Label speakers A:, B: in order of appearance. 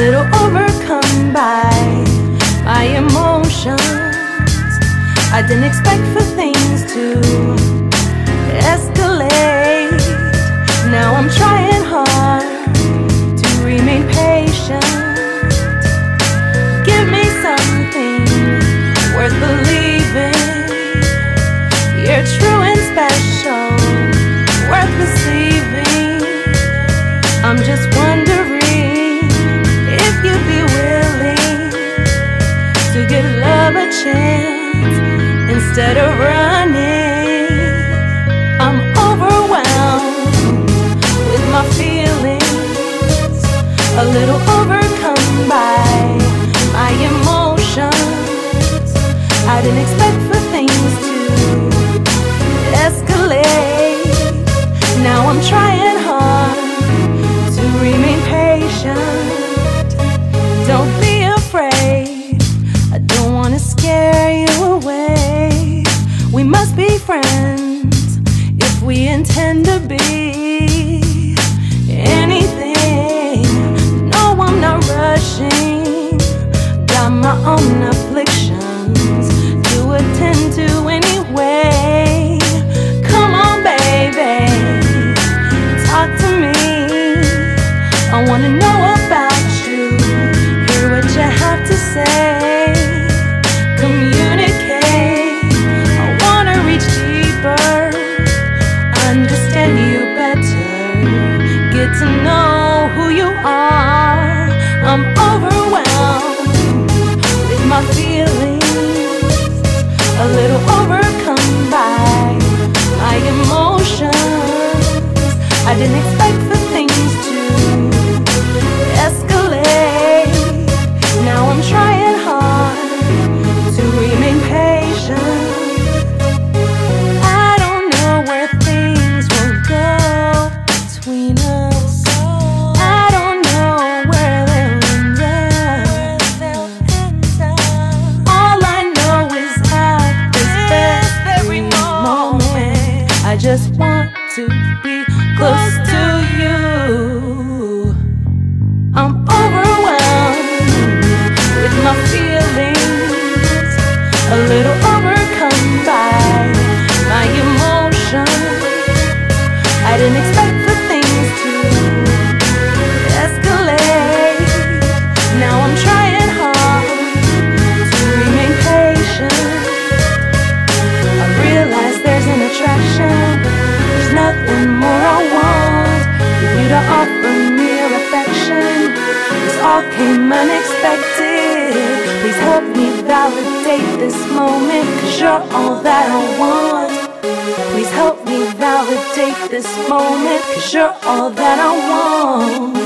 A: little overcome by my emotions. I didn't expect for things to escalate. Now I'm trying hard to remain patient. Give me something worth believing. You're true and special, worth receiving. I'm just wondering if you'd be willing to give love a chance instead of running. I'm overwhelmed with my feelings, a little overcome by my emotions. I didn't expect for things to escalate. Now I'm trying hard to remain patient. Don't be afraid, I don't want to scare you away. We must be friends if we intend to be anything. No, I'm not rushing, got my own afflictions to attend to anyway. Come on, baby, talk to me. I wanna know about you, hear what you have to say. Communicate, I wanna reach deeper, understand you better, get to know who you are. I'm overwhelmed with my feelings, a little overcome by my emotions. I didn't expect for things to escalate. Now I'm trying hard to remain patient. I don't know where things will go between us. I don't know where they'll end up. All I know is at this very moment, I just want to be close to you. I'm overwhelmed with my feelings, a little overcome by my emotions. I didn't expect for things to escalate. Now I'm trying hard to remain patient. I realize there's an attraction, there's nothing more I want than you to offer me your affection. This all came unexpected. Please help me validate this moment, 'cause you're all that I want. Please help me validate this moment, 'cause you're all that I want.